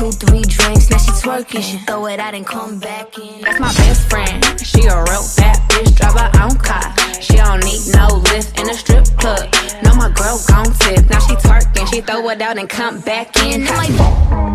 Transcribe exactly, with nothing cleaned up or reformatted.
two, three drinks, now she twerking. She throw it out and come back in. That's my best friend, she a real bad bitch, drive her own car. She don't need no lift in a strip club. No, my girl gon' tip, now she twerking. She throw it out and come back in. I'm like,